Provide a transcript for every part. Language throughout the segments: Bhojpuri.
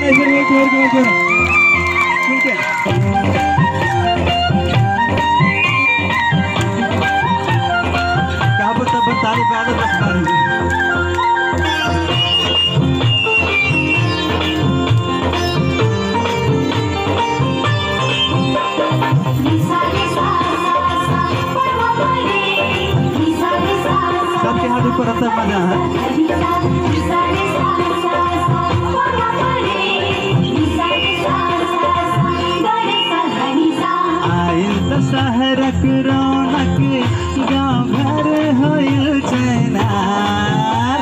सबके हाथ ऊपर सब मजा है। आइल दशहरक रौनक गाँव घर होइल चैनार।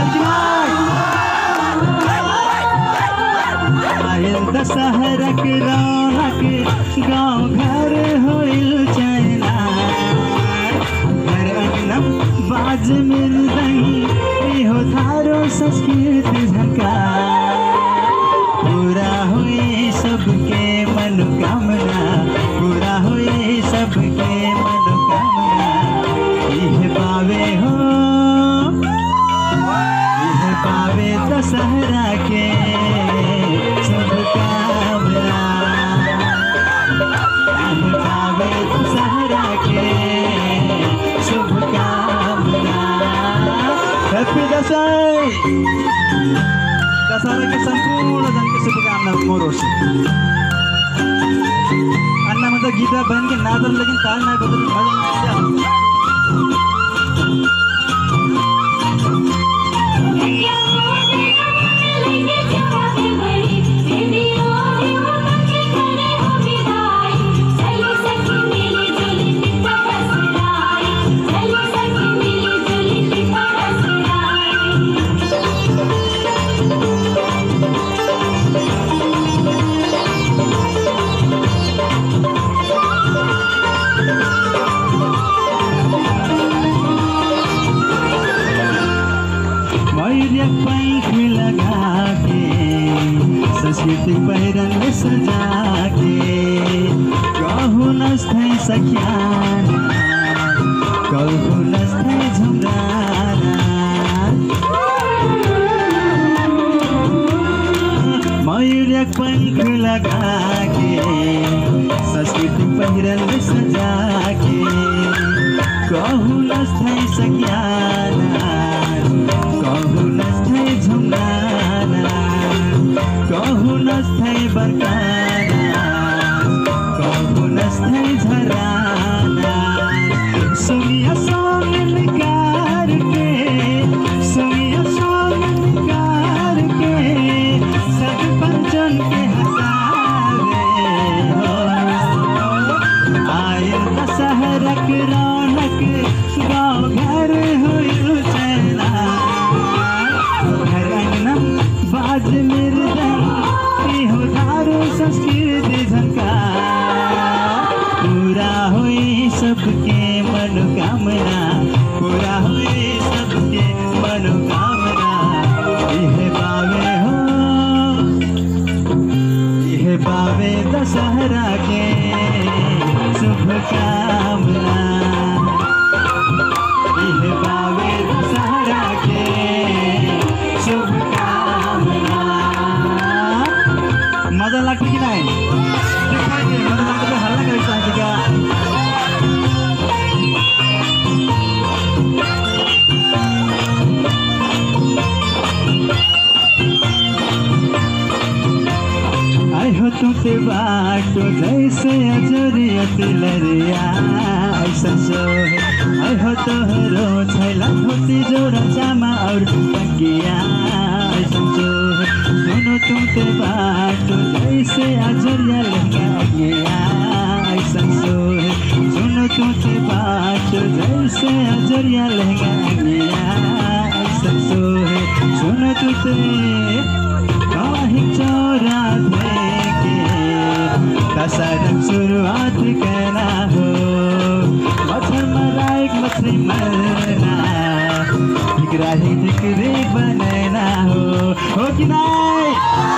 आइल दशहरक रौनक गाँव घर होइल चैनार। घर अंगना बाज मृदंगी हो थारो संस्कृति झंकार। पूरा हुई सबके मनोकामना, पूरा हुई सबके मनोकामना। यह पावे हो, यह पावे दशहरा के शुभकामना। यह पावे दशहरा के शुभकामना। हैप्पी दशहरा के संपूर्ण जन के शुभकामना मोरो से। अन्ना मतलब गीत बन के नादर लेकिन ताल ना बदल मजा पंख लगा के संस्कृति पैरन सजा के कहू नस्थै सख्याना कहू नस्थै झुमराना। मयूरक पंख लगा के संस्कृति पैरन सजा के कहू नस्थै सख्याना कहू नस्थै झुमराना कहू नस्थै बरकाना कहू नस्थै झराना। सुनिया सॉन्ग निकार के सुनिया सॉन्ग निकार के सब पंचन के हसावे हो। आइल दशहरक रौनक गाँव घर होइल चैनार। घर अंगना बाज मृदंगी हो थारो संस्कृति झंकार। पूरा हुई सबके मनोकामना, पूरा हुई सबके मनोकामना। यह पावे हो, यह पावे दशहरा के शुभकामना। यह पावे दशहरा के शुभकामना। मजा लागते की नाही? मजा लागते तर हल्ला करायचा आहे का? आइ हो तुते बाटो जैसे अजोरिया तिलरिया ऐसन सोहे। आइ हो तोहरो छैला धोती जोरा जामा और पकिया ऐसन सोहे। सुनो तुते बाटो जैसे अजोरिया लहंगा ऐसन सोहे। सुनो तुते बाटो जैसे अजोरिया लहंगा ऐसन सोहे। सुनो तुते कहीं चौरा देके दशहरक शुरुआत करना हो। मच्छर मराइक मछली मरना दिकराही दिकरी बनना हो कि नहीं?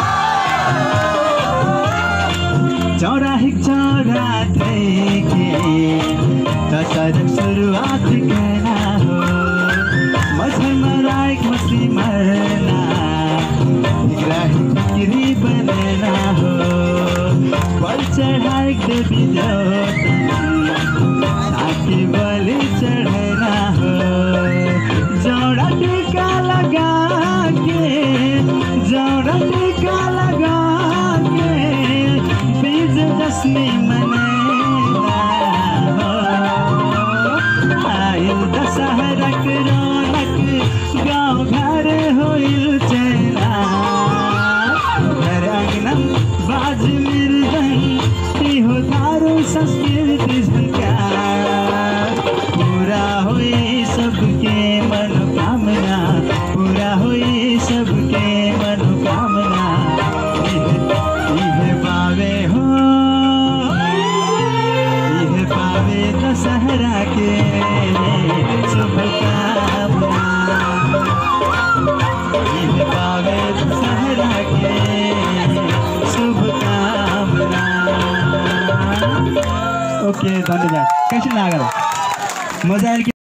चौराही चौरा देके दशहरक शुरुआत करना हो। मच्छर मराइक मछली मरना चढ़ाई के ताकि बलि चढ़ना हो जोड़ा टीका लगा के जोड़ा टीका लगा के विजयदशमी मनाना हो आयल दशहरा के रौनक गाँव घर होइल चला घर अंगना बाज मृदंग इहो दारू संस्कृति झंका पूरा हुई सबके मनोकामना पूरा हुई सबके मनोकामना इहे पावे हो इहे पावे दशहरा के शुभकामना इहे पावे दशहरा के शुभकामना। ओके धन्यवाद। कैसे लागल मजा आयल?